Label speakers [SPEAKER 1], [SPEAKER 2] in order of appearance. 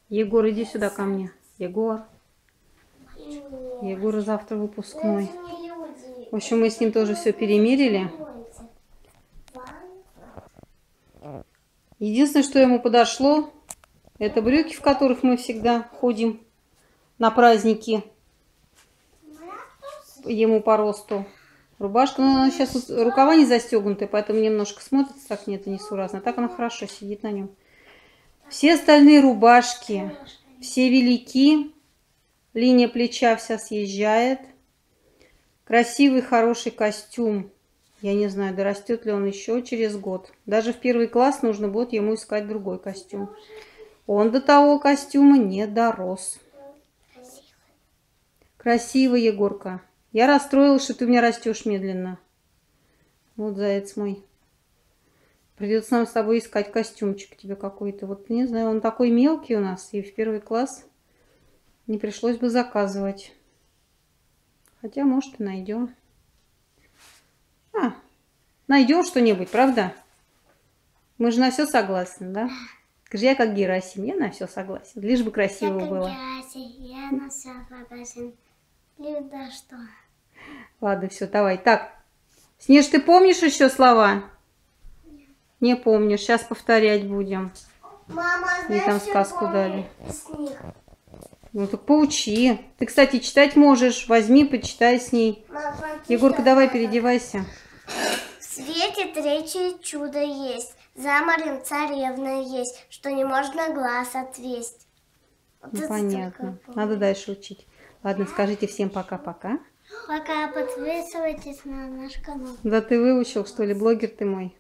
[SPEAKER 1] Егор, иди сюда ко мне. Егор. Егора завтра выпускной. В общем, мы с ним тоже все перемерили. Единственное, что ему подошло, это брюки, в которых мы всегда ходим на праздники. Ему по росту. Рубашка, но она сейчас рукава не застегнуты, поэтому немножко смотрится так, нет, это несуразно. Так она хорошо сидит на нем. Все остальные рубашки, все велики. Линия плеча вся съезжает. Красивый, хороший костюм. Я не знаю, дорастет ли он еще через год. Даже в 1 класс нужно будет ему искать другой костюм. Он до того костюма не дорос. Красиво, Егорка. Я расстроилась, что ты у меня растешь медленно. Вот заяц мой. Придется нам с тобой искать костюмчик тебе какой-то. Вот не знаю, он такой мелкий у нас. И в 1 класс не пришлось бы заказывать. Хотя, может, и найдем. Найдем что-нибудь, правда? Мы же на все согласны, да? Скажи, я как Герасим, я на все согласен. Лишь бы красиво было.
[SPEAKER 2] Я на все согласен. Да что?
[SPEAKER 1] Ладно, все, давай. Так, Снеж, ты помнишь еще слова? Нет. Не помнишь. Сейчас повторять будем.
[SPEAKER 2] Мама,
[SPEAKER 1] мне там сказку дали.
[SPEAKER 2] Снег.
[SPEAKER 1] Ну так поучи. Ты, кстати, читать можешь. Возьми, почитай с ней.
[SPEAKER 2] Мама,
[SPEAKER 1] Егорка, давай переодевайся.
[SPEAKER 2] В свете третье чудо есть. За морем царевна есть, что не можно глаз отвесть. Вот
[SPEAKER 1] Ну, понятно. Надо дальше учить. Ладно, скажите всем пока-пока.
[SPEAKER 2] Пока, подписывайтесь на наш канал.
[SPEAKER 1] Да ты выучил, что ли, блогер ты мой?